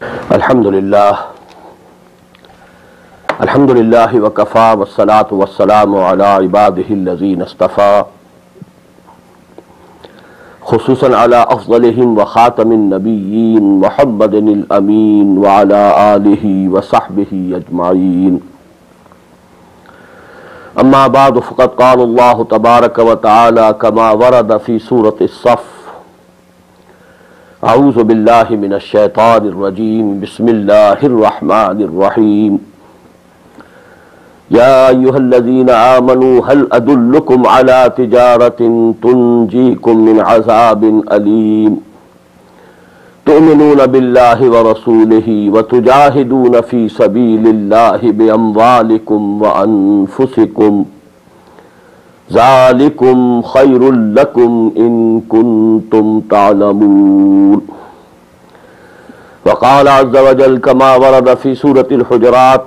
अल्हम्दुलिल्लाह वकफ़ा वस्सलातु वस्सलामु अला इबादिहिल्लज़ीना इस्तफ़ा खुसूसन अला अफ़ज़लिहिम व ख़ातमिन नबिय्यीन मुहम्मदिनिल अमीन व अला आलिहि व सहबिहि अजमाईन। अम्मा बाद फ़क़द क़ाला अल्लाहु तबारक व तआला कमा वरद फ़ी सूरतिस सफ़। अऊज़ु बिल्लाहि मिनश शैतानिर रजीम। बिस्मिल्लाहिर रहमानिर रहीम। या अय्युहल्लज़ीना आमनू हल अदुल्लुकुम अला तिजारतिन तुंजीकुम मिन अज़ाबिन अलीम तुमिनून बिल्लाहि व रसूलिहि व तुजाहिदून फी सबीलिल्लाहि बिअम्वालिकुम व अनफुसिकुम ज़ालिकुम खैरुल लकुम इन कुंतुम तालमून। व क़ाला अज़्ज़ व जल कमा वरद फी सूरतिल हुजुरात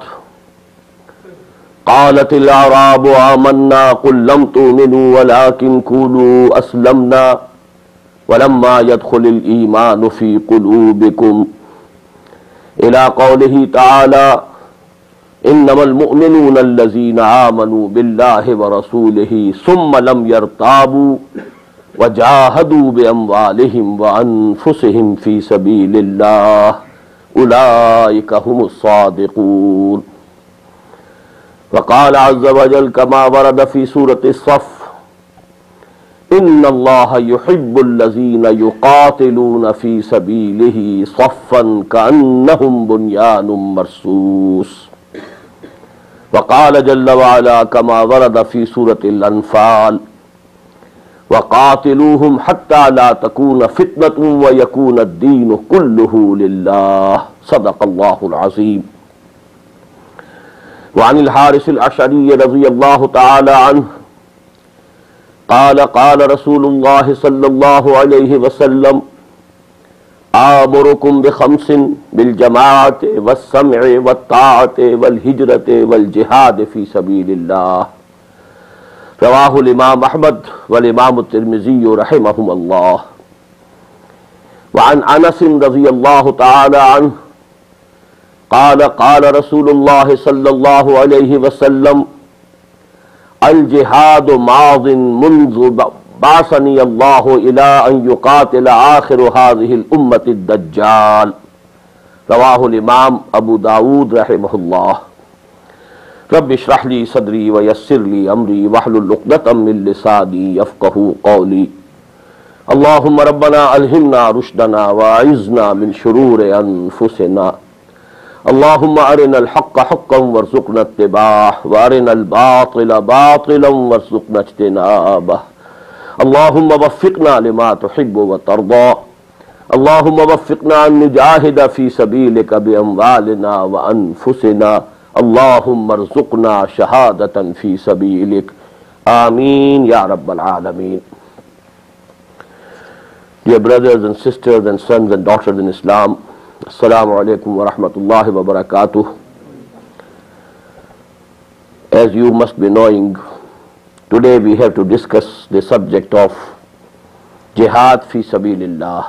क़ालतिल अराबु आमन्ना क़ुल लम तुमिनू वलाकिन क़ूलू अस्लमना वलम्मा यदख़ुलिल ईमानु फ़ी क़ुलूबिकुम इला क़ौलिही तआला इन्नमल मुअमिनूना अल्लज़ीना आमनू बिल्लाहि व रसूलिही सुम्मा लम यर्ताबू व जाहदू बिअम्वालिहिम व अनफुसिहिम फ़ी सबीलिल्लाह उलाइका हुमुस सादिक़ून। वक़ाल अज़्ज़ व जल कमा वरद फ़ी सूरतिस सफ़ इन्नल्लाहा युहिब्बुल्लज़ीना युक़ातिलूना फ़ी सबीलिही सफ़्फ़न कअन्नहुम बुन्यानुम मरसूस। वक़ाल जल्ल व अला कमा वरद फ़ी सूरतिल अनफ़ाल वक़ातिलूहुम हत्ता ला तकून फ़ितनतुन व यकून अद्दीनु कुल्लुहु लिल्लाह। सदक़ल्लाहुल अज़ीम। वअनिल हारिसिल अशअरी रज़ियल्लाहु तआला अन्हु क़ाल क़ाल रसूलुल्लाह सल्लल्लाहु अलैहि वसल्लम आमुरुकुम बिखम्सिन बिल जमाअति वस्सम'i वत्ताअति वल हिजरति वल जिहाद फी सबीलिल्लाह। रवाहुल इमाम अहमद वल इमाम तिर्मिज़ी रहमहुमुल्लाह। व अन अनस रज़ियल्लाहु तआला अन्हु क़ाल क़ाल रसूलुल्लाह सल्लल्लाहु अलैहि वसल्लम अल जिहादु माज़िन मुन्ज़ु बासनी अल्लाहु इला अन युक़ातिल आखिरु हाज़िहिल उम्मति दज्जाल। रवाहुल इमाम अबू दाऊद रहमहुल्लाह। रब्बि इश्रह ली सदरी व यस्सिर ली अमरी वहलुल उक़दतम मिन लिसानी यफ़क़हू क़ौली। अल्लाहुम्मा रब्बना अलहिमना रुश्दना व अइज़्ना मिन शुरूरि अनफुसिना। अल्लाहुम्मा अरिनल हक़्क़ हक़्क़न वरज़ुक़ना इत्तिबाअह व अरिनल बातिल बातिलन वरज़ुक़ना इज्तिनाबह। अल्लाहुम्मा वफ़्फ़िक़ना लिमा तुहिब्बु व तर्दा। अल्लाहुम्मा वफ़्फ़िक़ना अन नुजाहिद फ़ी सबीलिका बिअम्वालिना व अनफुसिना। अल्लाहुम्मा अर्ज़ुक़ना शहादतन फ़ी सबीलिक। आमीन या रब्बल आलमीन। Dear brothers and sisters and sons and daughters in Islam, Assalamu alaikum wa rahmatullahi wa barakatuh. As you must be knowing, today we have to discuss the subject of jihad fi sabilillah.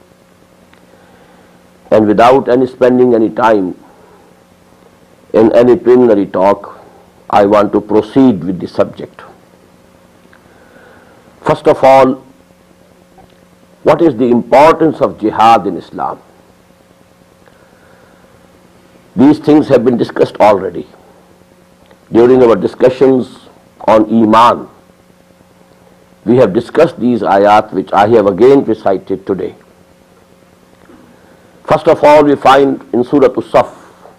And without spending any time in any preliminary talk, I want to proceed with the subject. First of all, what is the importance of jihad in Islam? These things have been discussed already during our discussions on Iman. We have discussed these ayat which I have again recited today. First of all, we find in Surah As-Saff,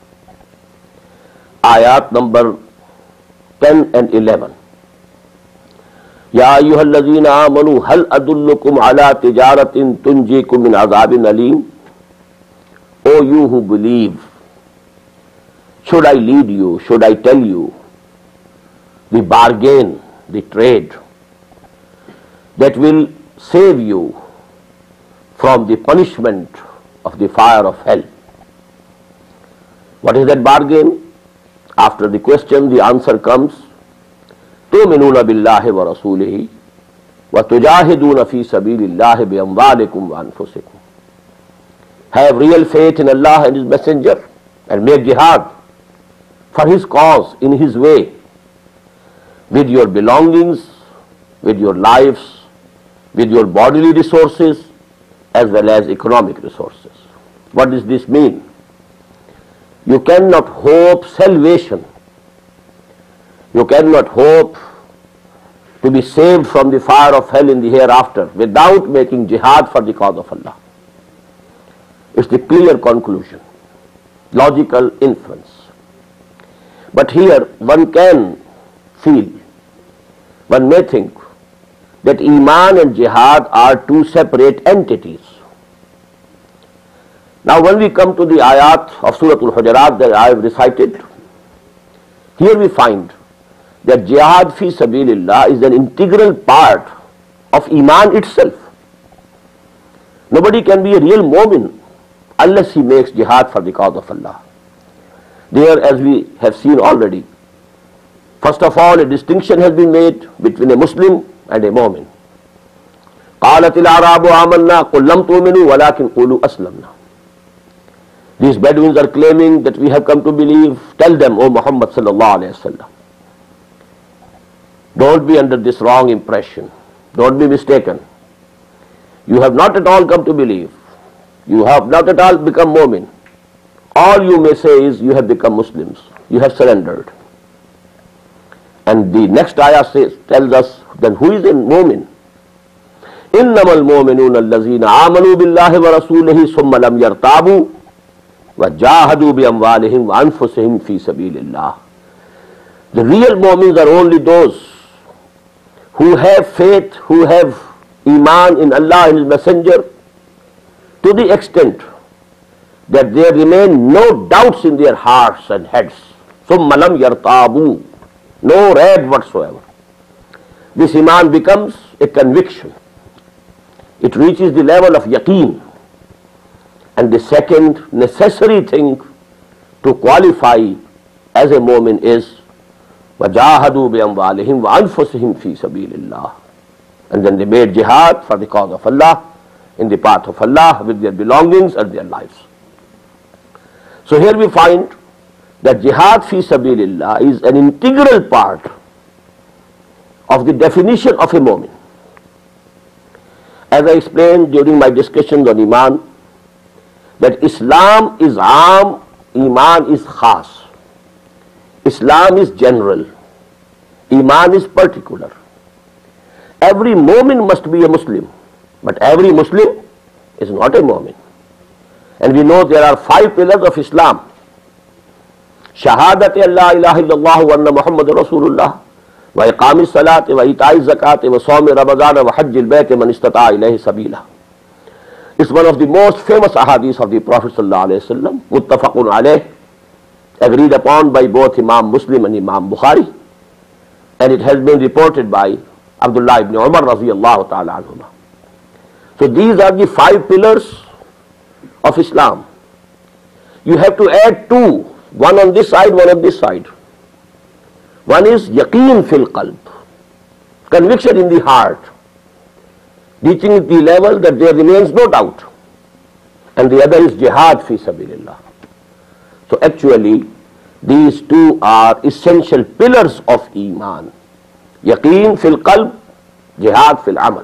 ayat number 10 and 11. Ya ayyuhallazina amanu hal adullukum ala tijaratin tunjikum min azabin alim. O you who believe, should I lead you, should I tell you the bargain, the trade that will save you from the punishment of the fire of hell? What is that bargain? After the question, the answer comes, तुमिनून बिल्लाहि व रसूलिही व तुजाहिदून फी सबीलिल्लाहि बिअम्वालिकुम व अनफुसिकुम। have real faith in Allah and His Messenger and make jihad for His cause in His way with your belongings, with your lives, with your bodily resources as well as economic resources. What does this mean? You cannot hope salvation. You cannot hope to be saved from the fire of hell in the hereafter without making jihad for the cause of Allah. It's the clear conclusion, logical inference. But here one can feel, one may think that Iman and Jihad are two separate entities. Now when we come to the ayat of Surah Al-Hujurat that I have recited, here we find that Jihad fi Sabilillah is an integral part of Iman itself. Nobody can be a real mu'min unless he makes Jihad for the cause of Allah. There, as we have seen already, first of all, a distinction has been made between a Muslim and a mu'min. قالت الأعراب آمنا قل لم تؤمنوا ولكن قولوا أسلمنا. These Bedouins are claiming that we have come to believe. Tell them, O Muhammad sallallahu alayhi wa sallam, don't be under this wrong impression. Don't be mistaken. You have not at all come to believe. You have not at all become mu'min. All you may say is you have become Muslims. You have surrendered. And the next ayah tells us, then who is a mu'min? إِنَّمَا الْمُؤْمِنُونَ الَّذِينَ آمَنُوا بِاللَّهِ وَرَسُولِهِ ثُمَّ لَمْ يَرْتَابُوا وَجَاهَدُوا بِأَمْوَالِهِمْ وَأَنفُسِهِمْ فِي سَبِيلِ اللَّهِ. The real mu'mins are only those who have faith, who have Iman in Allah and His Messenger to the extent that there remain no doubts in their hearts and heads. ثُمَّ لَمْ يَرْتَابُوا, no raid whatsoever. This Iman becomes a conviction. It reaches the level of yaqeen. And the second necessary thing to qualify as a mu'min is وَجَاهَدُوا بِأَمْوَالِهِمْ وَأَنفُسِهِمْ فِي سَبِيلِ اللَّهِ. And then they made jihad for the cause of Allah, in the path of Allah, with their belongings and their lives. So here we find that jihad fi sabilillah is an integral part of the definition of a mu'min. As I explained during my discussions on Iman, that Islam is aam, Iman is khas. Islam is general, Iman is particular. Every mu'min must be a Muslim, but every Muslim is not a mu'min. And we know there are 5 pillars of Islam. Shahadati Allah ilaha illallah wa anna Muhammad Rasulullah wa iqami salati wa ita'i zakati wa sawmi Ramadan wa hajjil bayti man istata'a ilayhi sabila. It's one of the most famous ahadith of the Prophet sallallahu alayhi wa sallam, muttafaqun alayh, agreed upon by both Imam Muslim and Imam Bukhari, and it has been reported by Abdullah ibn Umar radiyallahu ta'ala anhuma. So these are the 5 pillars of Islam. You have to add 2, one on this side, one on this side. One is yaqeen fil qalb, conviction in the heart, reaching the level that there remains no doubt. And the other is jihad fi sabilillah. So actually these 2 are essential pillars of Iman. Yaqeen fil qalb, jihad fil amal.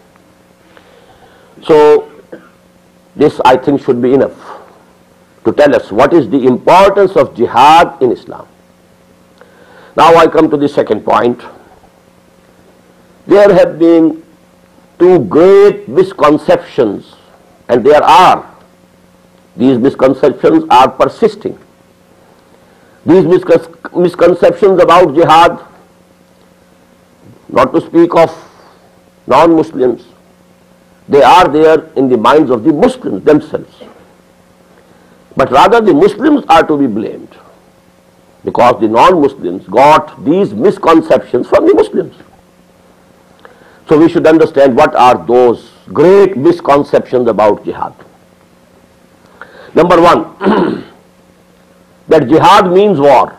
So this I think should be enough to tell us what is the importance of jihad in Islam. Now I come to the second point. There have been 2 great misconceptions, and there are. These misconceptions are persisting. These misconceptions about jihad, not to speak of non-Muslims, they are there in the minds of the Muslims themselves. But rather the Muslims are to be blamed, because the non-Muslims got these misconceptions from the Muslims. So we should understand what are those great misconceptions about jihad. Number 1, that jihad means war.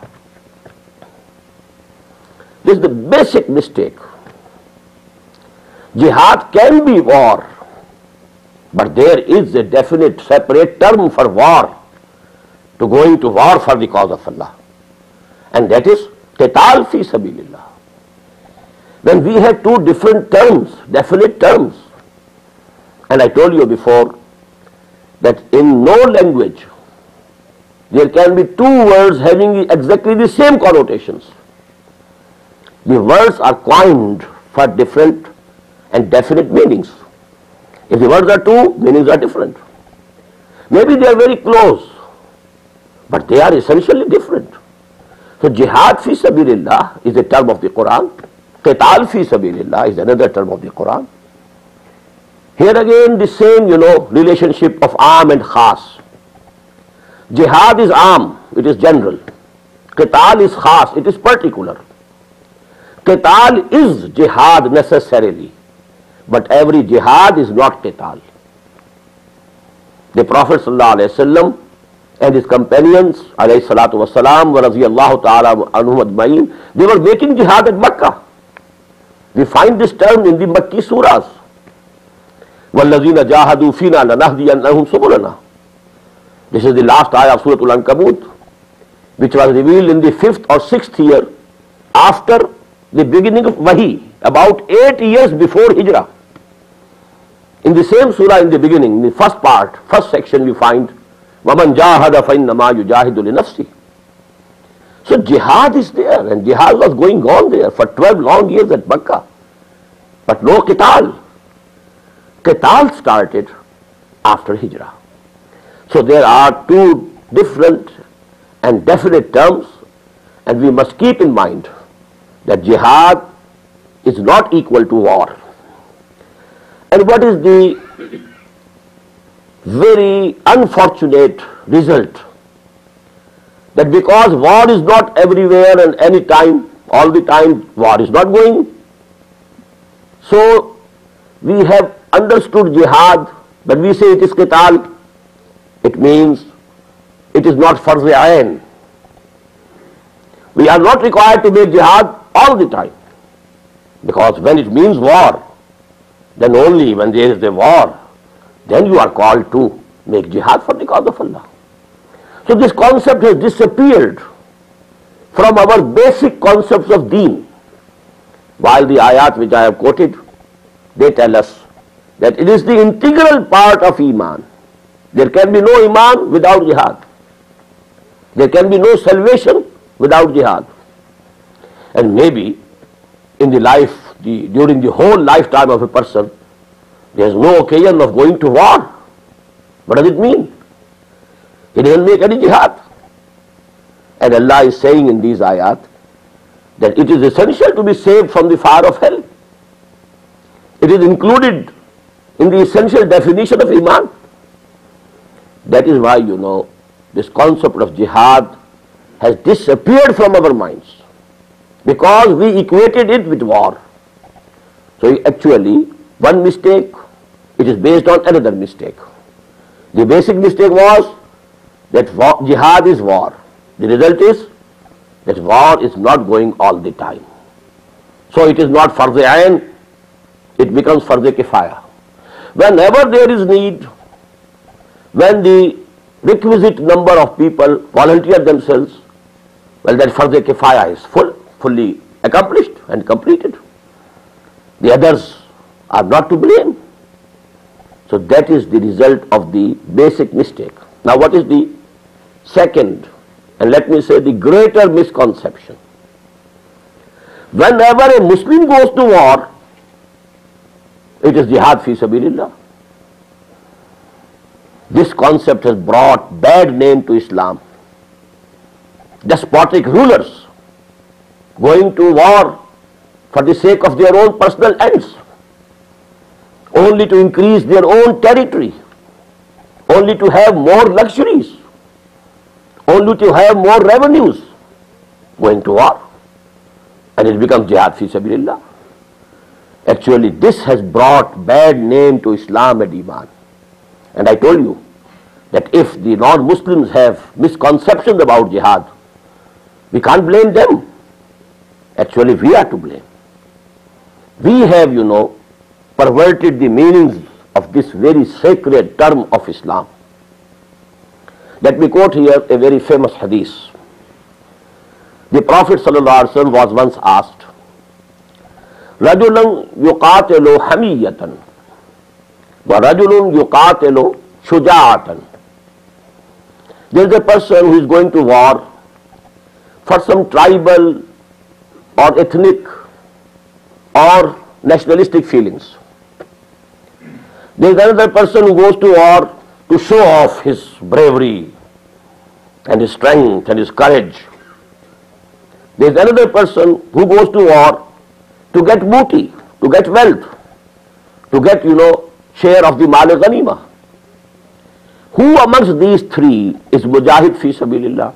This is the basic mistake. Jihad can be war, But there is a definite separate term for war, to going to war for the cause of Allah. And that is qital fi sabilillah. When we have two different terms, definite terms, and I told you before that in no language there can be two words having exactly the same connotations. The words are coined for different and definite meanings. If the words are two, meanings are different. Maybe they are very close, but they are essentially different. So jihad fi sabilillah is a term of the Quran. Qital fi sabilillah is another term of the Quran. Here again the same, relationship of aam and khas. Jihad is aam, it is general. Qital is khas, it is particular. Qital is jihad necessarily, but every jihad is not qital. The Prophet ﷺ and his companions alayhi salatu wasalam wa radiyallahu ta'ala anhum ajma'in, they were making jihad at Makkah. We find this term in the Makki surahs. وَالَّذِينَ جَاهَدُوا فِينَا لَنَهْدِيَنَّهُمْ سُبُلَنَا. This is the last ayah of Surah Al-Ankabut, which was revealed in the 5th or 6th year after the beginning of Wahi, about 8 years before Hijrah. In the same surah, in the beginning, in the first part, first section, we find وَمَنْ جَاهَدَ فَإِنَّمَا يُجَاهِدُ لِنَفْسِهِ. So jihad is there, and jihad was going on there for 12 long years at Makkah, but no qital. Qital started after Hijrah. So there are two different and definite terms, and we must keep in mind that jihad is not equal to war. And what is the very unfortunate result? That because war is not everywhere and any time, all the time, war is not going. So we have understood jihad, but we say it is qital, it means it is not farz ayn. We are not required to make jihad all the time, because when it means war, then only when there is a war, then you are called to make jihad for the cause of Allah. So this concept has disappeared from our basic concepts of deen, while the ayat which I have quoted, they tell us that it is the integral part of Iman. There can be no Iman without jihad. There can be no salvation without jihad. And maybe in the life, during the whole lifetime of a person, there is no occasion of going to war. What does it mean? He doesn't make any jihad. And Allah is saying in these ayat that it is essential to be saved from the fire of hell. It is included in the essential definition of Iman. That is why, this concept of jihad has disappeared from our minds, because we equated it with war. So actually, one mistake, it is based on another mistake. The basic mistake was that jihad is war. The result is that war is not going all the time. So it is not farz ayn, it becomes farz kifaya. Whenever there is need, when the requisite number of people volunteer themselves, well, that farz kifaya is fully accomplished and completed. The others are not to blame. So that is the result of the basic mistake. Now what is the second, and let me say the greater misconception? Whenever a Muslim goes to war, it is jihad fi sabilillah. This concept has brought bad name to Islam. Despotic rulers going to war for the sake of their own personal ends, only to increase their own territory, only to have more luxuries, only to have more revenues, going to war, and it becomes jihad fi sabilillah. Actually, this has brought bad name to Islam and Iman. And I told you that if the non-Muslims have misconceptions about jihad, we can't blame them. Actually, we are to blame. We have, perverted the meanings of this very sacred term of Islam. Let me quote here a very famous hadith. The Prophet ﷺ was once asked, رَجُلٌ يُقَاتِلُ حَمِيَّةً وَرَجُلٌ يُقَاتِلُ شُجَاعَةً. There is a person who is going to war for some tribal or ethnic or nationalistic feelings. There is another person who goes to war to show off his bravery and his strength and his courage. There is another person who goes to war to get booty, to get wealth, to get, share of the mal-e-ghanima. Who amongst these three is mujahid fi sabilillah?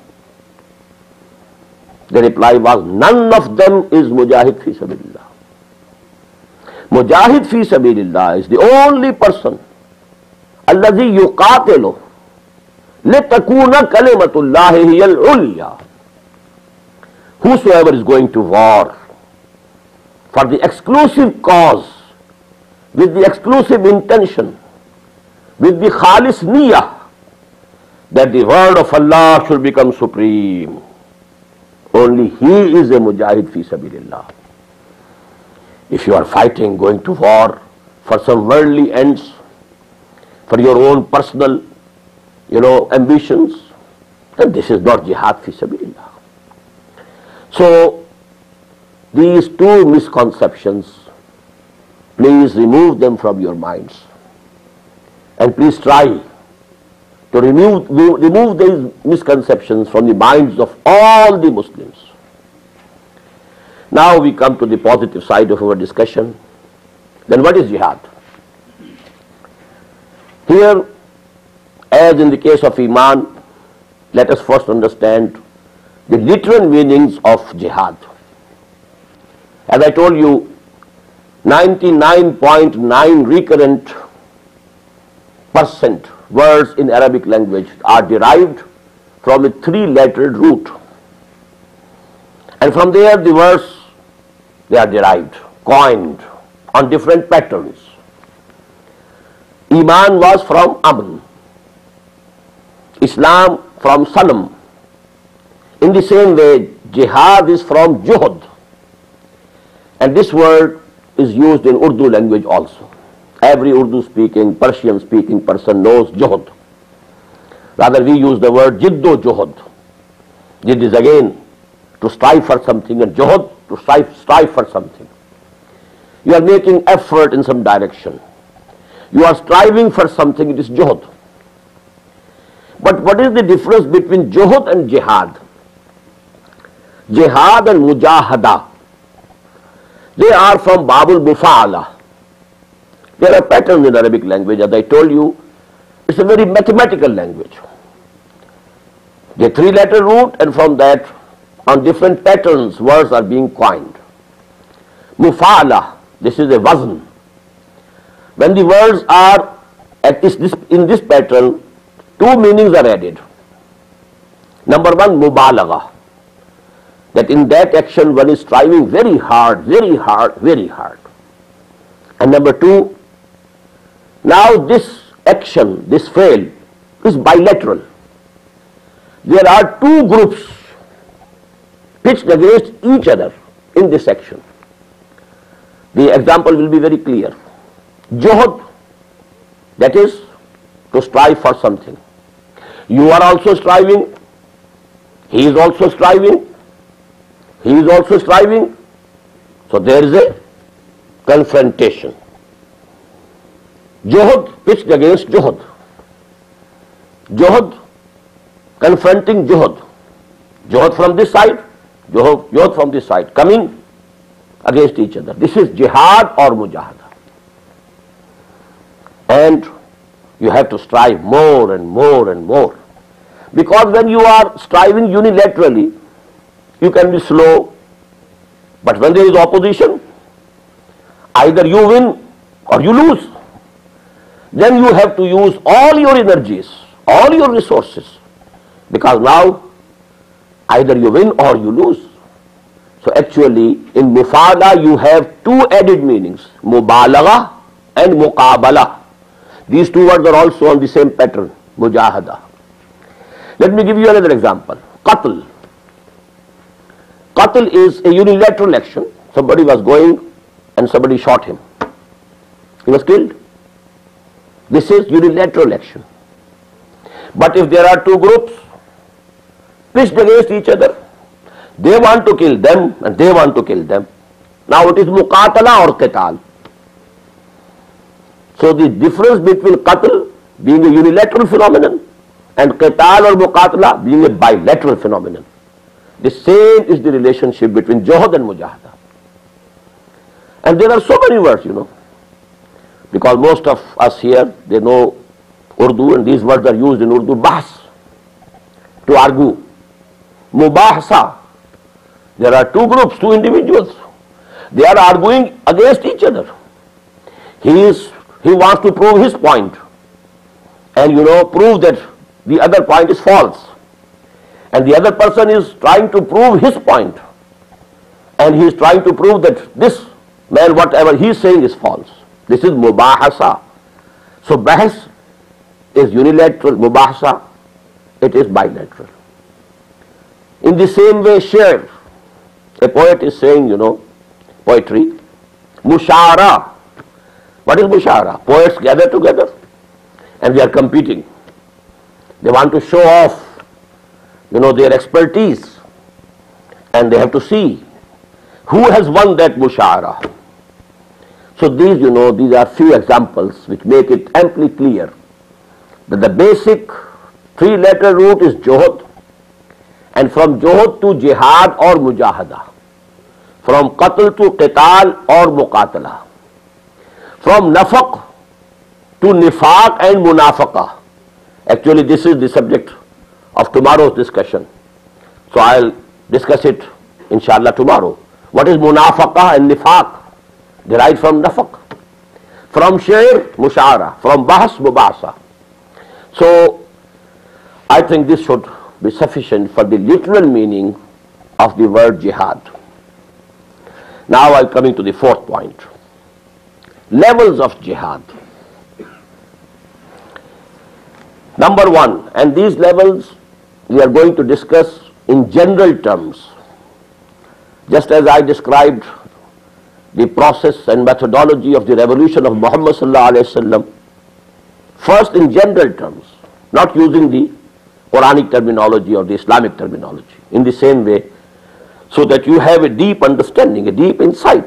The reply was, none of them is mujahid fi sabilillah. Mujahid fi sabilillah is the only person alladhi yuqatilu litakuna kalimatullahi hiya al-ulya. Whosoever is going to war for the exclusive cause, with the exclusive intention, with the khalis niyyah, that the word of Allah should become supreme, only he is a mujahid fi sabilillah. If you are fighting, going to war for some worldly ends, for your own personal, ambitions, then this is not jihad fi sabilillah. So, these two misconceptions, please remove them from your minds. And please try to remove these misconceptions from the minds of all the Muslims. Now we come to the positive side of our discussion. Then what is jihad? Here, as in the case of Iman, let us first understand the literal meanings of jihad. As I told you, 99.9 recurrent percent words in Arabic language are derived from a three-lettered root. And from there the words, they are derived, coined on different patterns. Iman was from Aman, Islam from Salam. In the same way, jihad is from Juhud. And this word is used in Urdu language also. Every Urdu speaking, Persian speaking person knows Juhud. Rather, we use the word Jiddo Juhud. Jid is again to strive for something, and Juhud to strive for something. You are making effort in some direction. You are striving for something, it is Juhud. But what is the difference between Juhud and Jihad? Jihad and Mujahada, they are from Babul Mufa'ala. There are patterns in Arabic language, as I told you, it's a very mathematical language. The three-letter root, and from that, on different patterns, words are being coined. Mufa'ala, this is a wazn. When the words are in this pattern, two meanings are added. Number one, mubalagha, that in that action one is striving very hard, very hard, very hard. And number two, now this action, this fail, is bilateral. There are two groups pitched against each other in this action. The example will be very clear. Juhud, that is to strive for something. You are also striving, he is also striving, he is also striving, so there is a confrontation. Juhud pitched against Juhud. Juhud confronting Juhud. Juhud from this side, Juhud from this side, coming against each other. This is jihad or mujahada. And you have to strive more and more and more. Because when you are striving unilaterally, you can be slow. But when there is opposition, either you win or you lose. Then you have to use all your energies, all your resources. Because now, either you win or you lose. So actually, in mufa'ala you have two added meanings, mubalagha and muqabala. These two words are also on the same pattern, mujahada. Let me give you another example. Qatl. Qatl is a unilateral action. Somebody was going and somebody shot him. He was killed. This is unilateral action. But if there are two groups pitched against each other, they want to kill them and they want to kill them. Now it is muqatala or qital. So the difference between qatl being a unilateral phenomenon and qital or muqatala being a bilateral phenomenon. The same is the relationship between johad and mujahada. And there are so many words, because most of us here, they know Urdu, and these words are used in Urdu. Bahs, to argue. Mubahasa, there are two groups, two individuals. They are arguing against each other. He wants to prove his point and prove that the other point is false. And the other person is trying to prove his point. And he is trying to prove that this man, whatever he is saying, is false. This is mubahasa. So bahs is unilateral, mubahasa, it is bilateral. In the same way, shair, a poet is saying, poetry. Mushara. What is mushara? Poets gather together and they are competing. They want to show off, their expertise, and they have to see who has won that mushara. So these, these are few examples which make it amply clear that the basic three-letter root is johad, and from johad to jihad or mujahada, from qatl to qital or muqatala, from nafaq to nifaq and munafaqa. Actually, this is the subject of tomorrow's discussion. So I'll discuss it inshallah tomorrow. What is munafaqa and nifaq? Derived from nafaq. From shair, mushara. From bahs, mubasa. So I think this should be sufficient for the literal meaning of the word jihad. Now I'm coming to the fourth point. Levels of jihad. Number one, and these levels we are going to discuss in general terms, just as I described the process and methodology of the revolution of Muhammad sallallahu alaihi wasallam, first in general terms, not using the Quranic terminology or the Islamic terminology, in the same way, so that you have a deep understanding, a deep insight.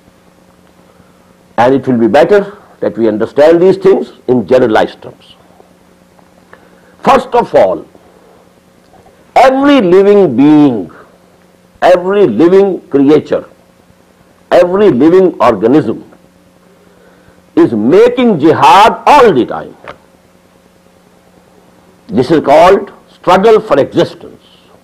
And it will be better that we understand these things in generalized terms. First of all, every living being, every living creature, every living organism is making jihad all the time. This is called struggle for existence.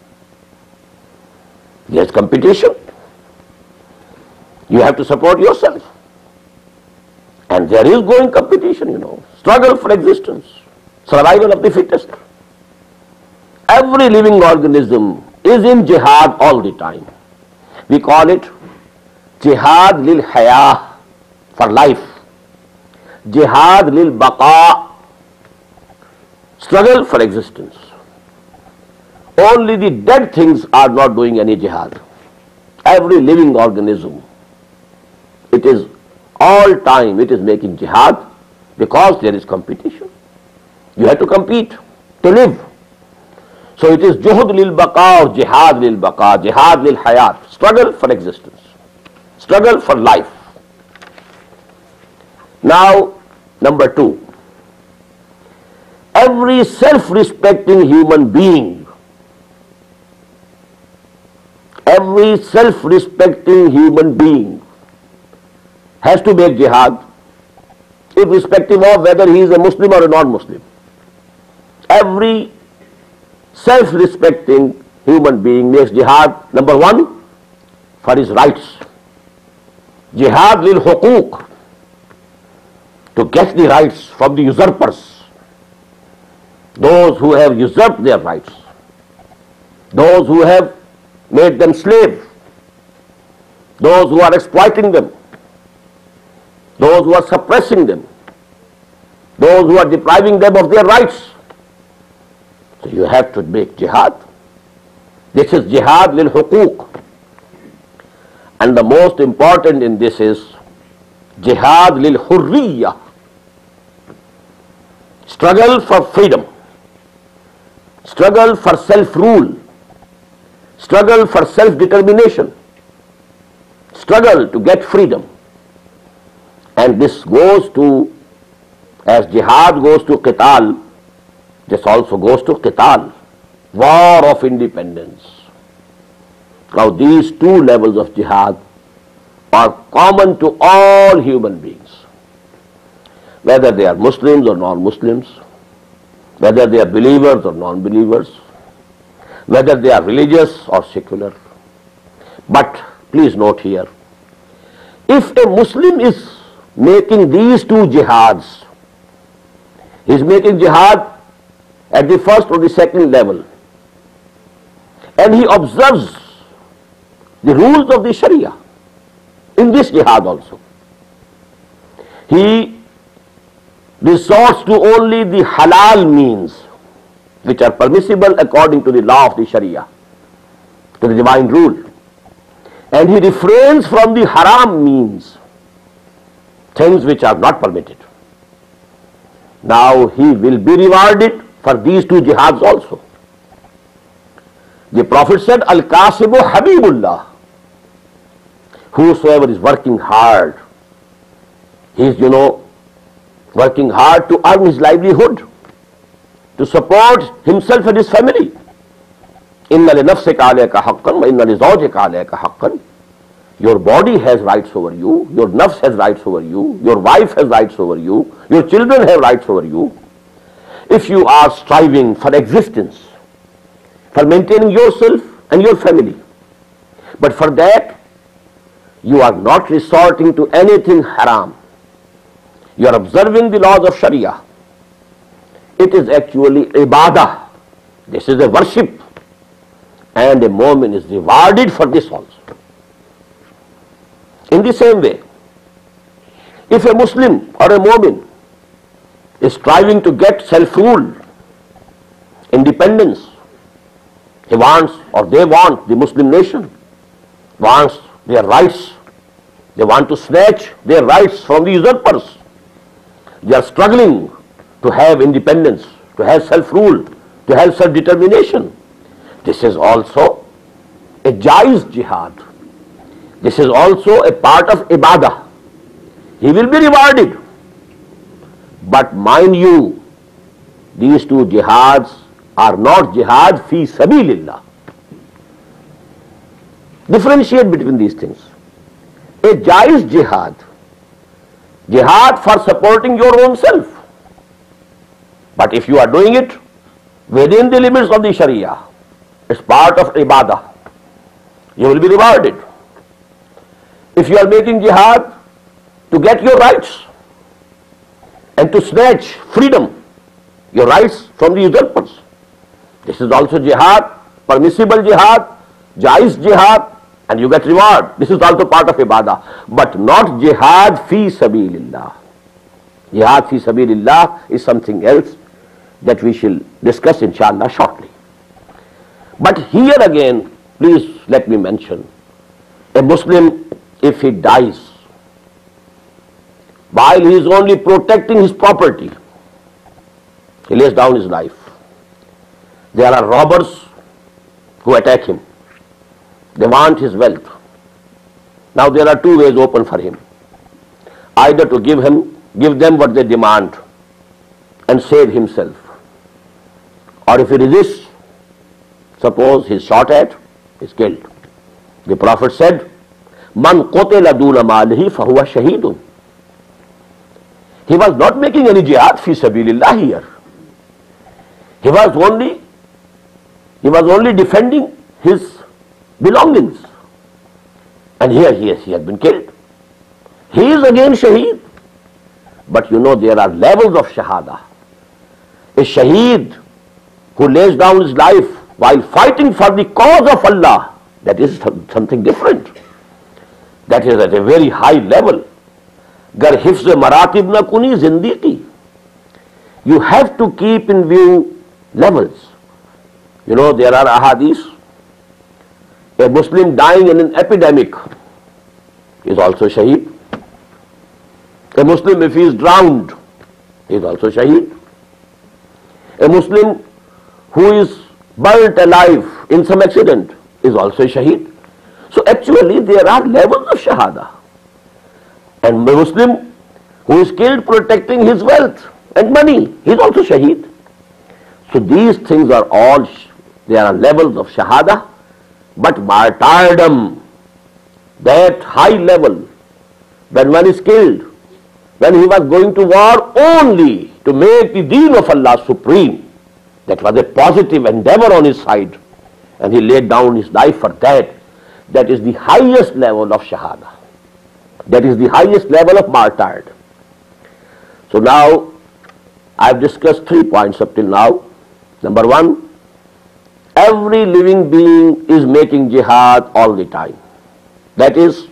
There is competition. You have to support yourself. And there is growing competition, struggle for existence, survival of the fittest. Every living organism is in jihad all the time. We call it jihad lil hayah, for life. Jihad lil baqa, struggle for existence. Only the dead things are not doing any jihad. Every living organism, it is all time, it is making jihad because there is competition. You have to compete to live. So it is juhud lil baqa or jihad lil baqa, jihad lil hayat, struggle for existence, struggle for life. Now, number two, every self-respecting human being, every self-respecting human being has to make jihad, irrespective of whether he is a Muslim or a non-Muslim. Every self-respecting human being makes jihad, number one, for his rights. Jihad lil huquq, to get the rights from the usurpers, those who have usurped their rights, those who have made them slave, those who are exploiting them, those who are suppressing them, those who are depriving them of their rights. So you have to make jihad. This is jihad lil huquq. And the most important in this is jihad lil hurriya. Struggle for freedom. Struggle for self-rule. Struggle for self-determination. Struggle to get freedom. And this goes to, as jihad goes to qital, this also goes to qital, war of independence. Now these two levels of jihad are common to all human beings, whether they are Muslims or non-Muslims, whether they are believers or non-believers, whether they are religious or secular. But please note here, if a Muslim is making these two jihads, he is making jihad at the first or the second level, and he observes the rules of the Sharia in this jihad also, he resorts to only the halal means which are permissible according to the law of the Sharia, to the divine rule, and he refrains from the haram means, things which are not permitted. Now he will be rewarded for these two jihads also. The Prophet said, Al-Qasibu Habibullah. Whosoever is working hard, he is, working hard to earn his livelihood, to support himself and his family. Inna li nafsika alayka haqqan wa inna li zawjika alayka haqqan. Your body has rights over you, your nafs has rights over you, your wife has rights over you, your children have rights over you. If you are striving for existence, for maintaining yourself and your family, but for that you are not resorting to anything haram, you are observing the laws of Sharia, it is actually ibadah. This is a worship, and a mu'min is rewarded for this also. In the same way, if a Muslim or a mu'min is striving to get self-rule, independence, he wants, or they want, the Muslim nation wants their rights, they want to snatch their rights from the usurpers, they are struggling to have independence, to have self-rule, to have self-determination. This is also a jaiz jihad. This is also a part of ibadah. He will be rewarded. But mind you, these two jihads are not jihad fi sabilillah. Differentiate between these things. A jaiz jihad, jihad for supporting your own self. But if you are doing it within the limits of the Sharia, it's part of ibadah, you will be rewarded. If you are making jihad to get your rights and to snatch freedom, your rights from the usurpers, this is also jihad, permissible jihad, jaiz jihad, and you get reward. This is also part of ibadah, but not jihad fi sabilillah. Jihad fi sabilillah is something else that we shall discuss inshallah shortly. But here again, please let me mention, a Muslim, if he dies while he is only protecting his property, he lays down his life, there are robbers who attack him, they want his wealth. Now there are two ways open for him, either to give them what they demand and save himself, or if he resists, suppose he is shot at, he is killed. The Prophet said, Man qutila duna malihi fahuwa shahidun. He was not making any jihad fi sabilillah here. He was only defending his belongings. And here he has been killed. He is again shaheed. But there are levels of shahada. A shaheed who lays down his life while fighting for the cause of Allah, that is something different. That is at a very high level. Gar hifz maratib na kuni zindigi. you have to keep in view levels. You know, there are ahadith. A Muslim dying in an epidemic is also shaheed. A Muslim, if he is drowned, is also shaheed. A Muslim who is burnt alive in some accident is also shaheed. So actually there are levels of shahada. And a Muslim who is killed protecting his wealth and money, he is also shaheed. So these things are all, there are levels of shahada, but martyrdom, that high level, when one is killed, when he was going to war only to make the deen of Allah supreme, that was a positive endeavor on his side, and he laid down his life for that. That is the highest level of shahada. That is the highest level of martyrdom. So now, I have discussed 3 points up till now. Number 1, every living being is making jihad all the time. That is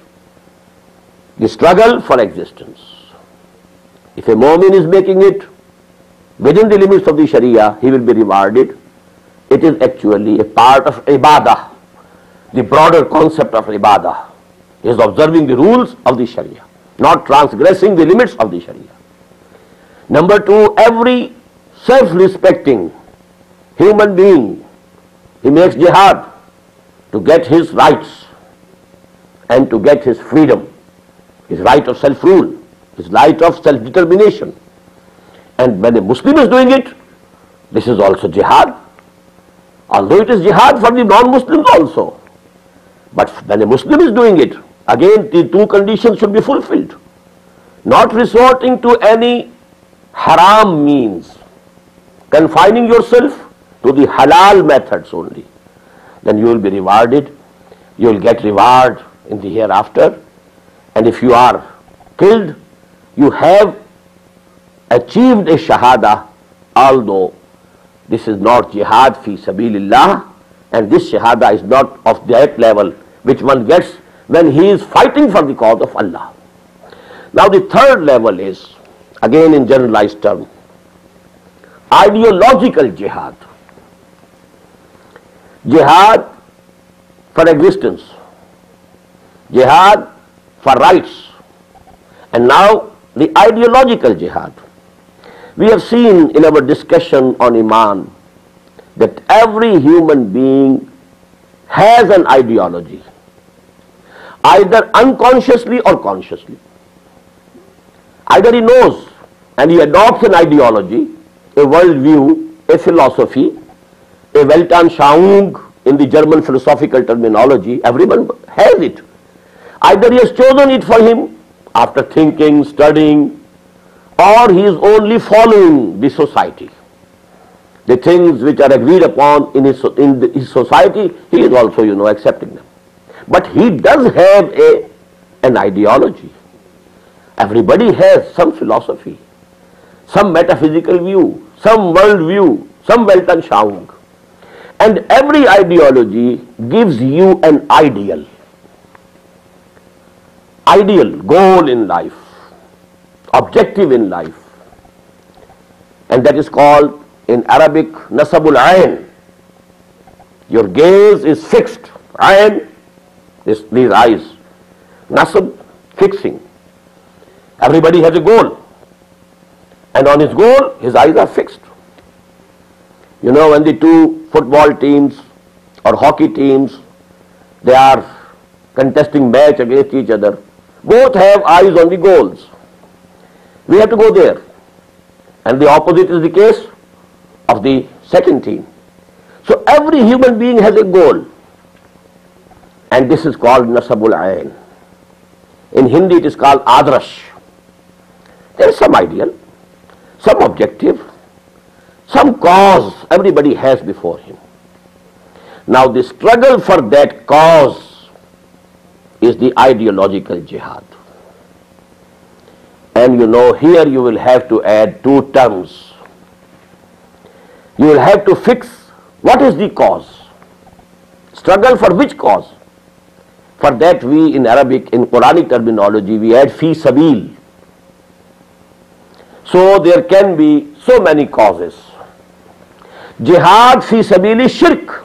the struggle for existence. If a mu'min is making it within the limits of the Sharia, he will be rewarded. It is actually a part of ibadah. The broader concept of ibadah is observing the rules of the Sharia, not transgressing the limits of the Sharia. Number 2, every self-respecting human being, he makes jihad to get his rights and to get his freedom, his right of self-rule, his right of self-determination. And when a Muslim is doing it, this is also jihad. Although it is jihad for the non-Muslims also. But when a Muslim is doing it, again the 2 conditions should be fulfilled. Not resorting to any haram means, confining yourself to the halal methods only. Then you will be rewarded, you will get reward in the hereafter. And if you are killed, you have achieved a shahada, although this is not jihad fi sabilillah, and this shahada is not of that level which one gets when he is fighting for the cause of Allah. Now the third level is, again in generalized term, ideological jihad. Jihad for existence, jihad for rights, and now the ideological jihad. We have seen in our discussion on Iman that every human being has an ideology, either unconsciously or consciously. Either he knows and he adopts an ideology, a worldview, a philosophy, a Weltanschauung in the German philosophical terminology. Everyone has it. Either he has chosen it for him after thinking, studying, or he is only following the society. The things which are agreed upon in his society, he is also, accepting them. But he does have an ideology. Everybody has some philosophy, some metaphysical view, some world view, some Weltanschauung. And every ideology gives you an ideal goal in life, objective in life. And that is called in Arabic nasabul ayn. Your gaze is fixed. Ayn is these eyes. Nasab, fixing. Everybody has a goal. And on his goal, his eyes are fixed. When the 2 football teams or hockey teams, they are contesting match against each other, both have eyes on the goals. We have to go there. And the opposite is the case of the second team. So every human being has a goal. And this is called nasabul ayn. In Hindi it is called adrash. There is some ideal, some objective, some cause everybody has before him. Now the struggle for that cause is the ideological jihad. And here you will have to add 2 terms. You will have to fix what is the cause. Struggle for which cause? For that we in Arabic, in Quranic terminology, we add fi sabil. So there can be so many causes. Jihad fi sabili shirk.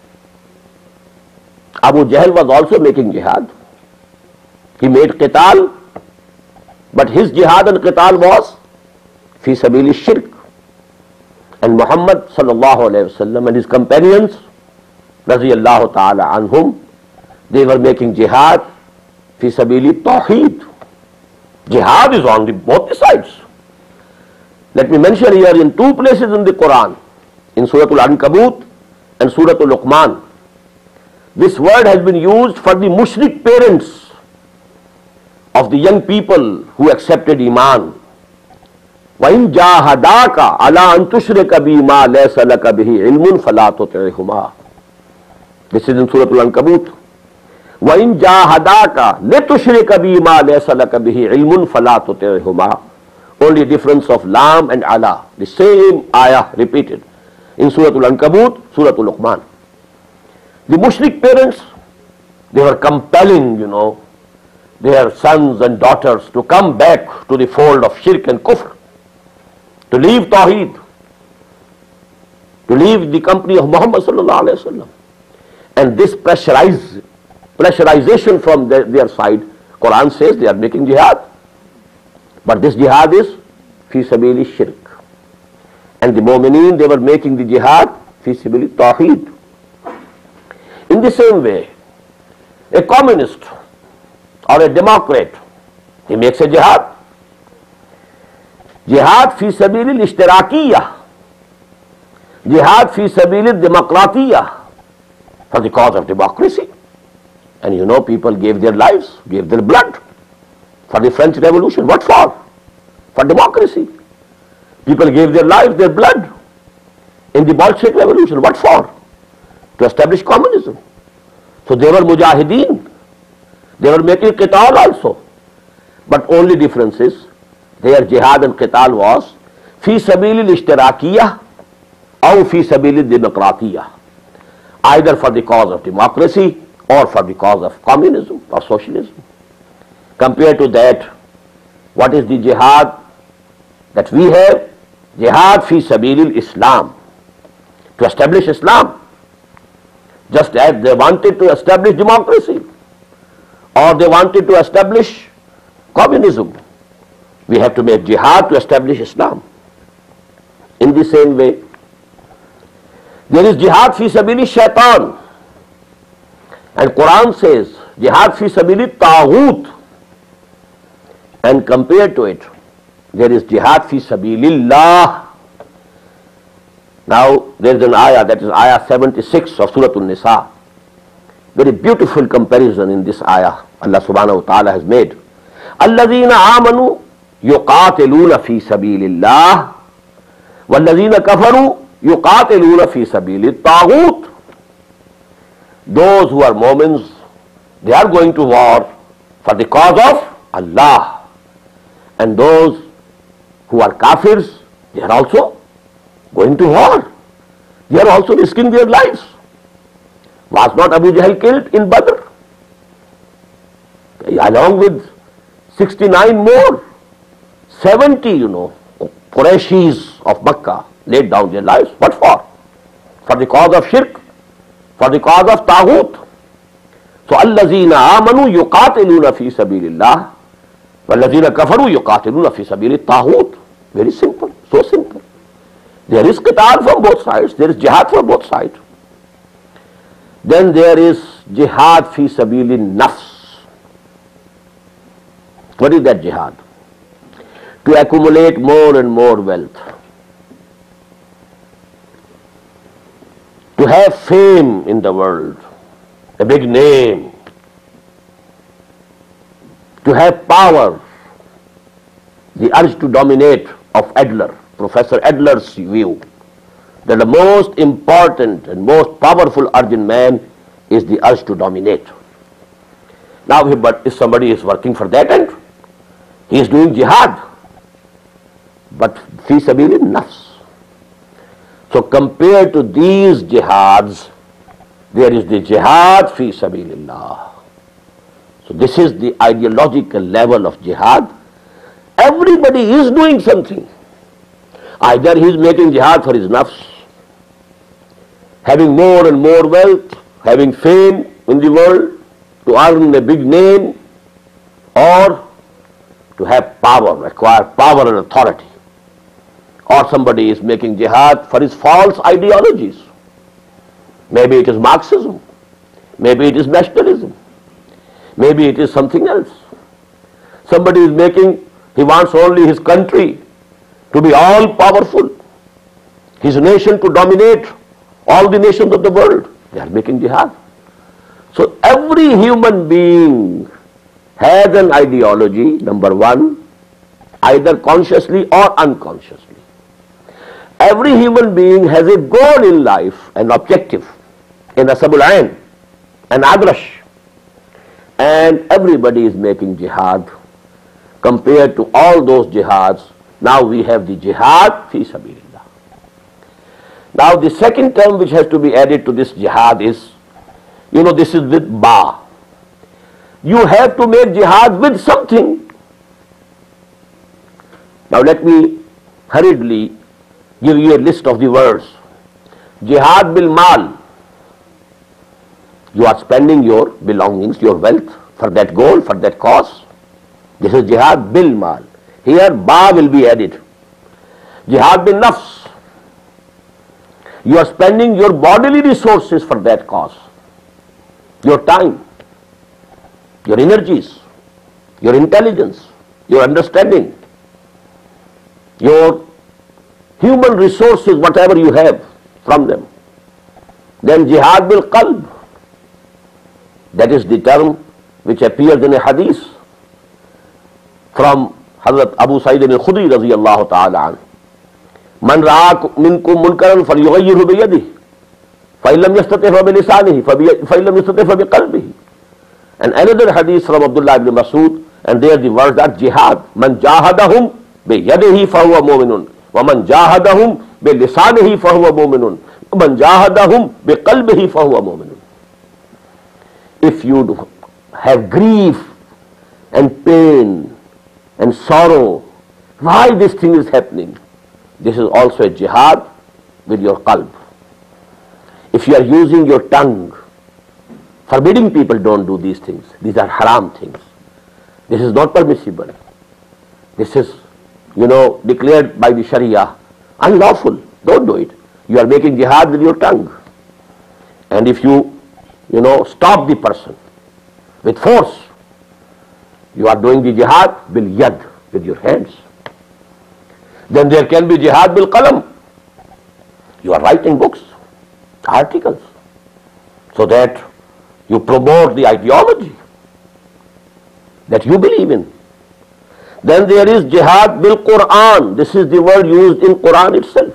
Abu Jahl was also making jihad. He made qital, but his jihad and qital was fi sabili shirk. And Muhammad sallallahu alayhi wasallam and his companions, radiyallahu ta'ala anhum, they were making jihad fi sabili tawheed. Jihad is on both the sides. Let me mention here in two places in the Quran, in Surah Al-Ankabut and Surah Al-Luqman, this word has been used for the mushrik parents of the young people who accepted Iman. وَإِن جَاهَدَاكَ عَلَىٰ أَن تُشْرِكَ بِي مَا لَيْسَ لَكَ بِهِ عِلْمٌ فَلَا تُطِعْهُمَا. This is in Surah Al-Ankabut. وَإِن جَاهَدَاكَ لِتُشْرِكَ بِي مَا لَيْسَ لَكَ بِهِ عِلْمٌ فَلَا تُطِعْهُمَا. Only difference of lam and ala. The same ayah repeated in Surah Al-Ankabut, Surah Al-Luqman. The mushrik parents, they were compelling, their sons and daughters to come back to the fold of shirk and kufr, to leave tawheed, to leave the company of Muhammad sallallahu alaihi wasallam. And this pressurization from their side, Quran says they are making jihad. But this jihad is fi sabili shirk. And the mu'mineen, they were making the jihad fi sabili tawheed. In the same way, a communist or a democrat, he makes a jihad. Jihad fi sabili al-ishtirakiyah. Jihad fi sabili al-demokratiyah, for the cause of democracy. And people gave their lives, gave their blood for the French Revolution. What for? For democracy. People gave their lives, their blood in the Bolshevik Revolution. What for? To establish communism. So they were mujahideen. They were making qital also. But only difference is their jihad and qital was fi sabili al-ishtirakiyah or fi sabili al-demokratiyah. Either for the cause of democracy or for the cause of communism or socialism. Compared to that, what is the jihad that we have? Jihad fi sabili al-Islam. To establish Islam. Just as they wanted to establish democracy or they wanted to establish communism, we have to make jihad to establish Islam. In the same way, there is jihad fi sabili shaitan. And Quran says jihad fi sabili taghut. And compared to it, there is jihad fi sabilillah. Now there is an ayah, that is ayah 76 of Surah An-Nisa. Very beautiful comparison in this ayah Allah subhanahu wa ta'ala has made. الَّذِينَ آمَنُوا يُقَاتِلُونَ فِي سَبِيلِ اللَّهِ وَالَّذِينَ كَفَرُوا يُقَاتِلُونَ فِي سَبِيلِ الطَّاغُوتِ. Those who are Mu'mins, they are going to war for the cause of Allah. And those who are kafirs, they are also going to war. They are also risking their lives. Was not Abu Jahl killed in Badr? Along with 69 more, 70, Qurayshis of Makkah laid down their lives. What for? For the cause of shirk, for the cause of taghut. So, allazina amanu yuqatiluna fi sabilillah, wallazina kafaru yuqatiluna fi sabili taghut. Very simple, so simple. There is qital from both sides, there is jihad from both sides. Then there is jihad fi sabili nafs. What is that jihad? To accumulate more and more wealth. To have fame in the world, a big name. To have power. The urge to dominate of Adler, Professor Adler's view, that the most important and most powerful urge in man is the urge to dominate. Now, but if somebody is working for that end, he is doing jihad, but fi sabili nafs. So compared to these jihads, there is the jihad fi sabilillah. So this is the ideological level of jihad. Everybody is doing something. Either he is making jihad for his nafs, having more and more wealth, having fame in the world, to earn a big name, or to have power, acquire power and authority. Or somebody is making jihad for his false ideologies. Maybe it is Marxism, maybe it is nationalism, maybe it is something else. Somebody is he wants only his country to be all powerful, his nation to dominate all the nations of the world. They are making jihad. So every human being has an ideology, number one, either consciously or unconsciously. Every human being has a goal in life, an objective, a nasabul ain, an adrash. And everybody is making jihad. Compared to all those jihads, now we have the jihad fi sabilillah. Now the second term which has to be added to this jihad is, this is with ba. You have to make jihad with something. Now let me hurriedly give you a list of the words. Jihad bil mal. You are spending your belongings, your wealth for that goal, for that cause. This is jihad bil mal. Here ba will be added. Jihad bil nafs. You are spending your bodily resources for that cause. Your time, your energies, your intelligence, your understanding, your human resources, whatever you have from them. Then jihad bil qalb. That is the term which appears in a hadith from Hazrat Abu Sa'id al-Khudri radiyallahu ta'ala anhu. Man ra'a minkum munkaran falyughayyirhu biyadihi fa in lam yastati' fa bilisanihi fa in lam yastati' fa biqalbihi. And another hadith from Abdullah ibn Mas'ud, and there the words are jihad. Man jahadahum biyadihi fa huwa mu'minun wa man jahadahum bilisanihi fa huwa mu'minun wa man jahadahum biqalbihi fa huwa mu'minun. If you have grief and pain and sorrow, why this thing is happening, this is also a jihad with your qalb. If you are using your tongue, forbidding people don't do these things, these are haram things, this is not permissible, this is declared by the Sharia unlawful, don't do it. You are making jihad with your tongue. And if you stop the person with force, you are doing the jihad bil yad, with your hands. Then there can be jihad bil qalam. You are writing books, articles, so that you promote the ideology that you believe in. Then there is jihad bil Quran. This is the word used in Quran itself.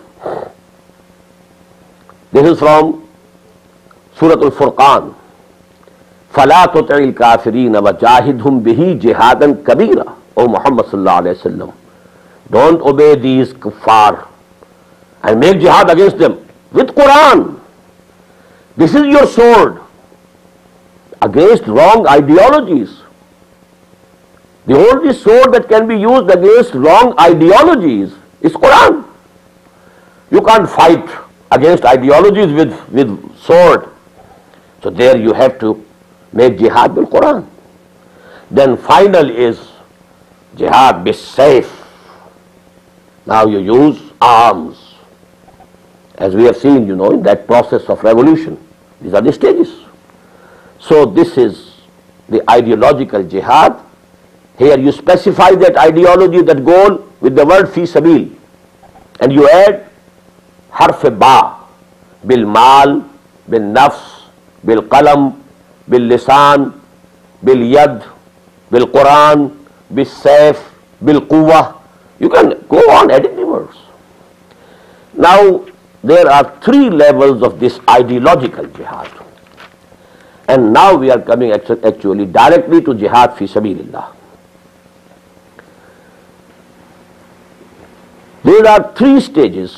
This is from Surah Al-Furqan. فَلَا تُطِعِ الْكَافِرِينَ وَجَاهِدْهُمْ بِهِ جِهَادًا كَبِيرًا. O Muhammad sallallahu alayhi wa sallam, don't obey these kuffar and make jihad against them with Quran. This is your sword against wrong ideologies. The only sword that can be used against wrong ideologies is Quran. You can't fight against ideologies with sword. So there you have to make jihad bil Quran. Then final is jihad bis sayf. Now you use arms, as we have seen, in that process of revolution. These are the stages. So this is the ideological jihad. Here you specify that ideology, that goal, with the word fi sabil, and you add harf ba, bil mal, bil nafs, bil qalam, bil lisan, bil yad, bil Quran, bil sayf, bil quwwah. You can go on adding the words. Now there are three levels of this ideological jihad, and now we are coming actually directly to jihad fi sabilillah. There are three stages.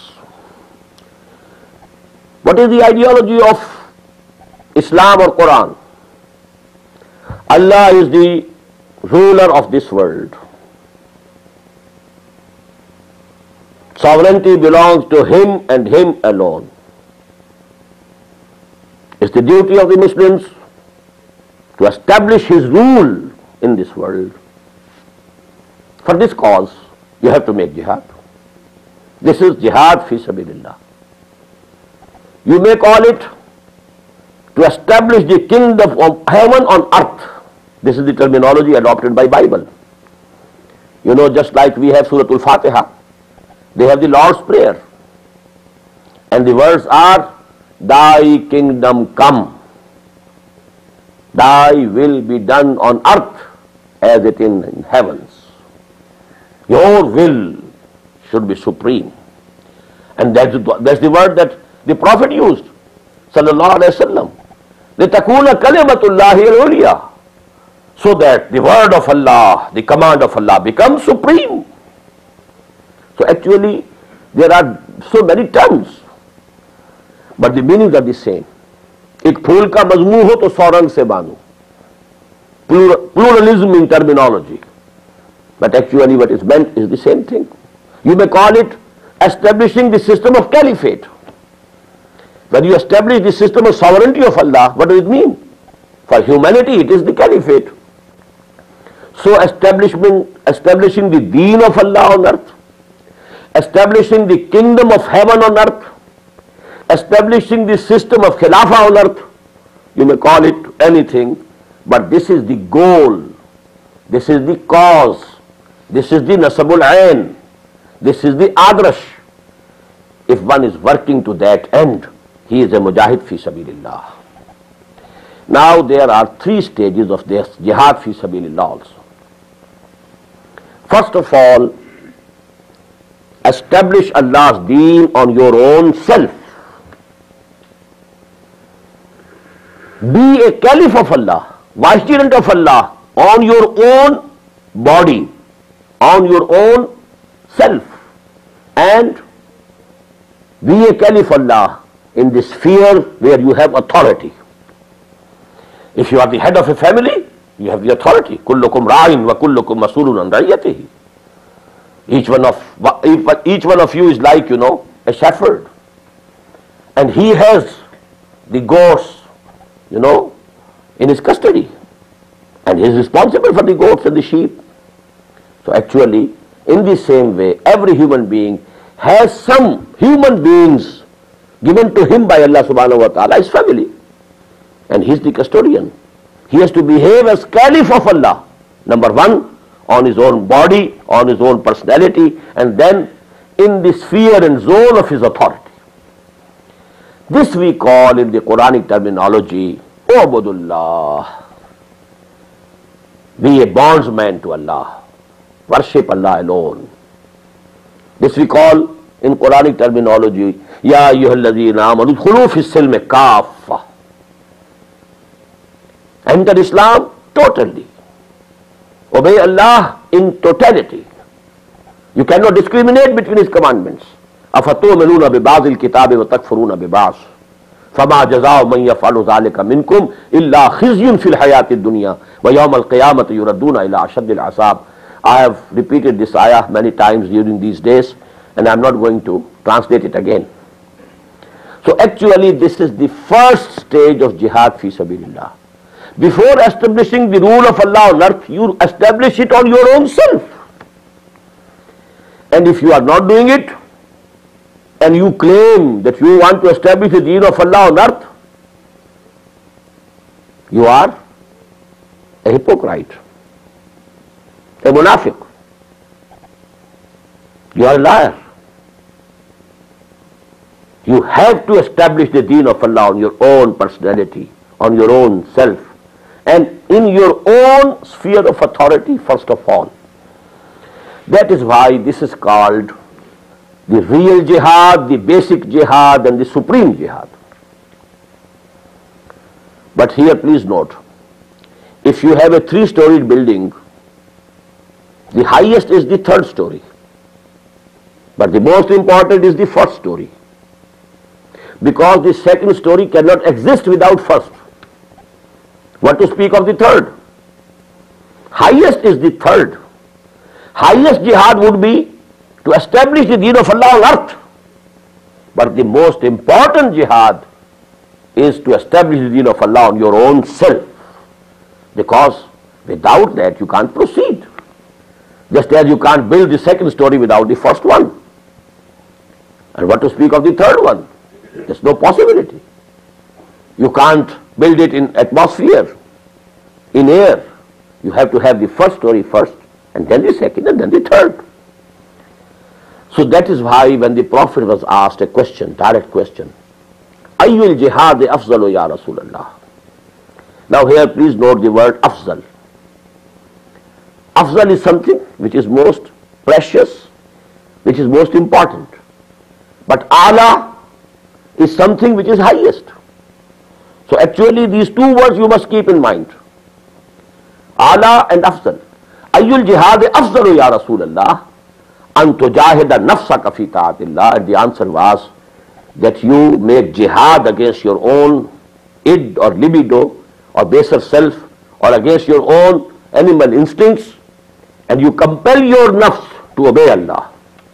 What is the ideology of Islam or Quran? Allah is the ruler of this world. Sovereignty belongs to him and him alone. It's the duty of the Muslims to establish his rule in this world. For this cause, you have to make jihad. This is jihad fi sabilillah. You may call it to establish the kingdom of heaven on earth. This is the terminology adopted by Bible. You know, just like we have Surah Al-Fatiha, they have the Lord's Prayer. And the words are, Thy kingdom come. Thy will be done on earth as it is in heavens. Your will should be supreme. And that's the word that the Prophet used, sallallahu alayhi wa sallam. لِتَكُونَ كَلِمَةُ اللَّهِ الْعُلْيَا, so that the word of Allah, the command of Allah becomes supreme. So actually, there are so many terms, but the meanings are the same. एक फूल का मजमू हो तो 100 रंग से बांधो. Pluralism in terminology. But actually what is meant is the same thing. You may call it establishing the system of caliphate. When you establish the system of sovereignty of Allah, what does it mean? For humanity, it is the caliphate. So establishing the deen of Allah on earth, establishing the kingdom of heaven on earth, establishing the system of khilafah on earth, you may call it anything, but this is the goal, this is the cause, this is the nasabul ain, this is the adrash. If one is working to that end, he is a mujahid fi sabilillah. Now there are 3 stages of this jihad fi sabilillah also. First of all, establish Allah's deen on your own self. Be a caliph of Allah, vicegerent of Allah on your own body, on your own self, and be a caliph of Allah in the sphere where you have authority. If you are the head of a family, you have the authority. Kullukum ra'in wa kullukum mas'ulun an ra'iyatihi. Each one of you is like, a shepherd. And he has the goats, in his custody. And he is responsible for the goats and the sheep. So actually, in the same way, every human being has some human beings given to him by Allah subhanahu wa ta'ala, his family. And he is the custodian. He has to behave as caliph of Allah. Number 1, on his own body, on his own personality, and then in the sphere and zone of his authority. This we call in the Quranic terminology, Ubudullah. Be a bondsman to Allah. Worship Allah alone. This we call in Quranic terminology, Ya ayyuhalladhina amanu udkhulu fis silmi kaffa. Enter Islam totally. Obey Allah in totality. You cannot discriminate between His commandments. أَفَتُؤْمِنُونَ بِبَعْضِ الْكِتَابِ وَتَكْفُرُونَ بِبَعْضٍ فَمَا جَزَاءُ مَنْ يَفْعَلُ ذَلِكَ مِنْكُمْ إِلَّا خِزْيٌ فِي الْحَيَاةِ الدُّنْيَا وَيَوْمَ الْقِيَامَةِ يُرَدُّونَ إِلَىٰ أَشَدِّ الْعَذَابِ. I have repeated this ayah many times during these days, and I am not going to translate it again. So actually this is the first stage of jihad fi sabilillah. Before establishing the rule of Allah on earth, you establish it on your own self. And if you are not doing it, and you claim that you want to establish the deen of Allah on earth, you are a hypocrite, a munafiq. You are a liar. You have to establish the deen of Allah on your own personality, on your own self, and in your own sphere of authority first of all. That is why this is called the real jihad, the basic jihad, and the supreme jihad. But here please note, if you have a 3-storied building, the highest is the 3rd story, but the most important is the 1st story, because the 2nd story cannot exist without 1st. What to speak of the 3rd? Highest is the 3rd. Highest jihad would be to establish the deen of Allah on earth. But the most important jihad is to establish the deen of Allah on your own self. Because without that you can't proceed. Just as you can't build the second story without the first one. And what to speak of the third one? There's no possibility. You can't build it in atmosphere, in air. You have to have the first story first, and then the second, and then the third. So that is why when the Prophet was asked a question, direct question, Ayyul jihad afzalu ya Rasulallah. Now here please note the word afzal. Afzal is something which is most precious, which is most important. But ala is something which is highest. So actually these two words you must keep in mind. Ala and afzal. Ayyul jihad afzalu ya Rasulallah. An tujahida nafsaka fi ta'atillah. And the answer was that you make jihad against your own id or libido or baser self, or against your own animal instincts, and you compel your nafs to obey Allah.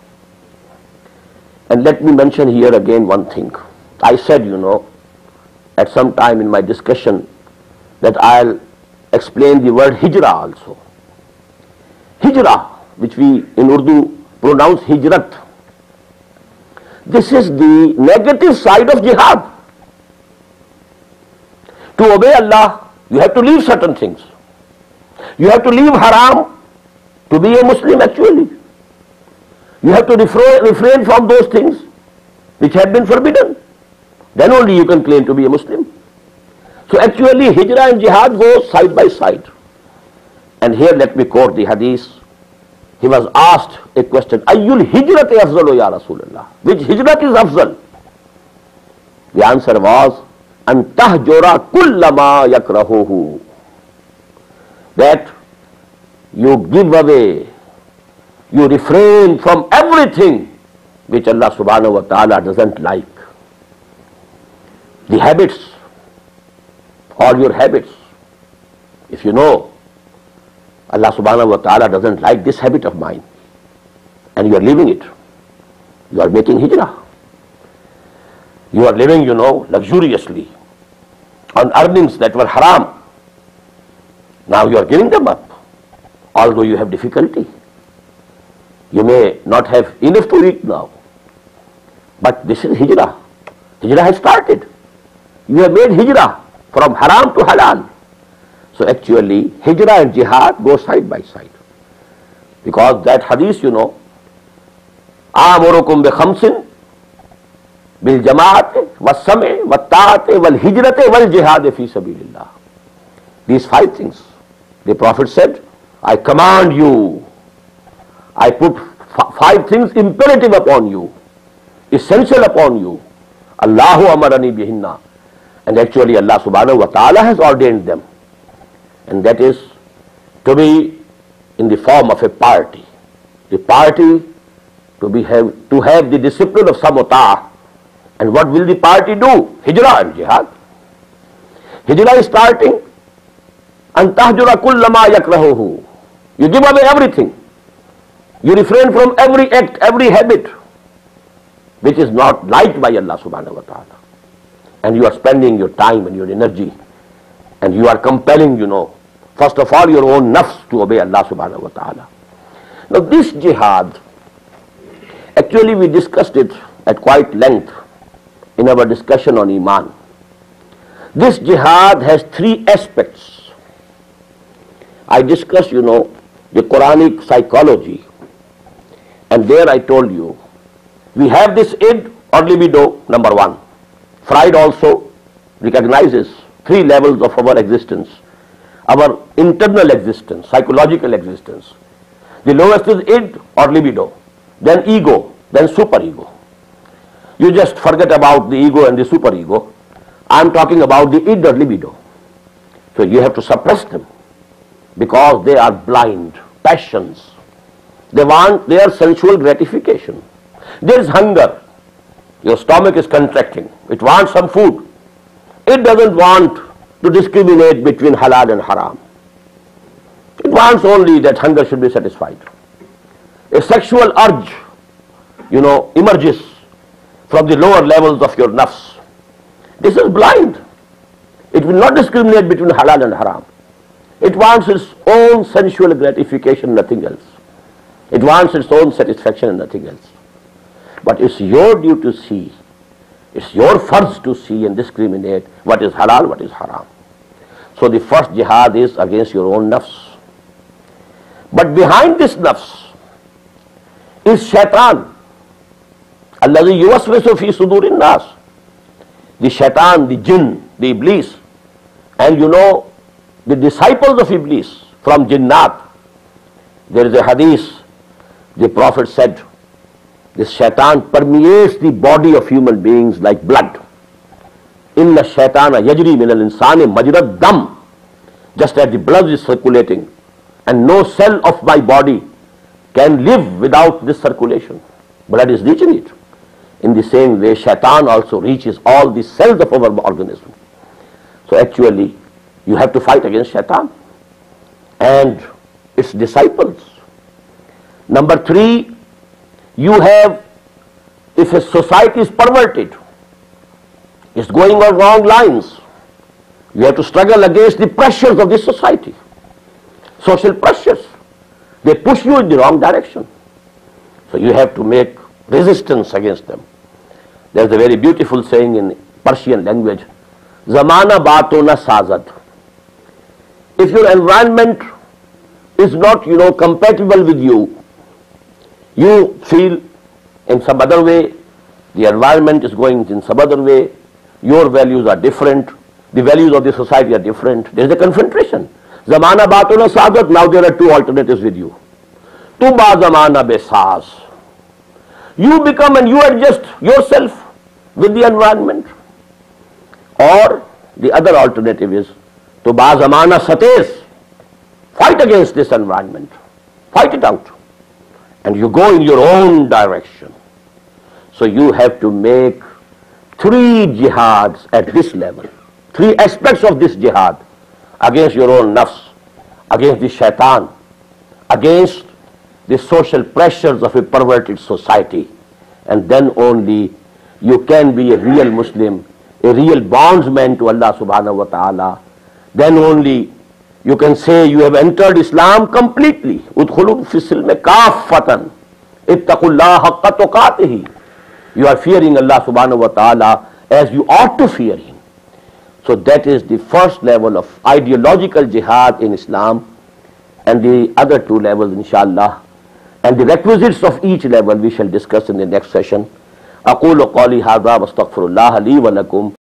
And let me mention here again one thing. I said, at some time in my discussion that I'll explain the word hijrah also. Hijrah, which we in Urdu pronounce hijrat. This is the negative side of jihad. To obey Allah, you have to leave certain things. You have to leave haram to be a Muslim actually. You have to refrain from those things which have been forbidden. Then only you can claim to be a Muslim. So actually hijrah and jihad go side by side. And here let me quote the hadith. He was asked a question, Ayyul hijrat afzalu ya Rasulullah. Which hijrat is afzal? The answer was, An tahjura kullama yakrahuhu. That you give away, you refrain from everything which Allah subhanahu wa ta'ala doesn't like. The habits, all your habits. If you know Allah subhanahu wa ta'ala doesn't like this habit of mine, and you are living it, you are making hijrah. You are living, luxuriously on earnings that were haram. Now you are giving them up, although you have difficulty. You may not have enough to eat now, but this is hijrah. Hijrah has started. You have made hijrah from haram to halal. So actually hijrah and jihad go side by side. Because that hadith, Amurukum bi khamsin bil jama'ati was sam'i wa ta'ati wal hijrati wal jihad fi sabilillah. These 5 things. The Prophet said, I command you, I put 5 things imperative upon you, essential upon you. Allahu amarani bihinna. And actually Allah subhanahu wa ta'ala has ordained them. And that is to be in the form of a party. The party to have the discipline of samutah. And what will the party do? Hijrah and jihad. Hijrah is starting. An tahjura kullama yakrahuhu. You give away everything. You refrain from every act, every habit which is not liked by Allah subhanahu wa ta'ala. And you are spending your time and your energy, and you are compelling, first of all your own nafs to obey Allah subhanahu wa ta'ala. Now this jihad, actually we discussed it at quite length in our discussion on Iman. This jihad has 3 aspects. I discussed, the Quranic psychology, and there I told you, we have this id or libido, number 1. Freud also recognizes 3 levels of our existence. Our internal existence, psychological existence. The lowest is id or libido, then ego, then superego. You just forget about the ego and the superego. I am talking about the id or libido. So you have to suppress them because they are blind passions. They want their sensual gratification. There is hunger. Your stomach is contracting. It wants some food. It doesn't want to discriminate between halal and haram. It wants only that hunger should be satisfied. A sexual urge emerges from the lower levels of your nafs. This is blind. It will not discriminate between halal and haram. It wants its own sensual gratification, nothing else. It wants its own satisfaction and nothing else. But it's your duty to see, it's your farz to see and discriminate what is halal, what is haram. So the first jihad is against your own nafs. But behind this nafs is shaitan. Alladhi yuwaswisu fi sudurin nas. The shaitan, the jinn, the iblis. And the disciples of iblis from jinnat. There is a hadith, the Prophet said, this shaitan permeates the body of human beings like blood. Inna shaitana yajri min al-insani majrad dam. Just as the blood is circulating, and no cell of my body can live without this circulation. Blood is reaching it. In the same way, shaitan also reaches all the cells of our organism. So actually, you have to fight against shaitan and its disciples. Number 3, you have, if a society is perverted, it's going on wrong lines, you have to struggle against the pressures of this society. Social pressures, they push you in the wrong direction. So you have to make resistance against them. There's a very beautiful saying in Persian language, Zamana baaton na sazad. If your environment is not, compatible with you, you feel in some other way, the environment is going in some other way, your values are different, the values of the society are different, there is a confrontation. Zamana baaton na sazad, now there are 2 alternatives with you. Tu ba zamana be saaz. You become and you adjust yourself with the environment. Or the other alternative is, to ba zamana satez. Fight against this environment. Fight it out. And you go in your own direction. So you have to make 3 jihads at this level. 3 aspects of this jihad. Against your own nafs, against the shaitan, against the social pressures of a perverted society. And then only you can be a real Muslim, a real bondsman to Allah subhanahu wa ta'ala. Then only you can say you have entered Islam completely. Udkhulu fi silmi kaffatan. Ittaqullaha haqqa tuqatihi. You are fearing Allah subhanahu wa ta'ala as you ought to fear Him. So that is the first level of ideological jihad in Islam, and the other 2 levels inshallah. And the requisites of each level we shall discuss in the next session. أقول قولي هذا واستغفر الله لي ولكم.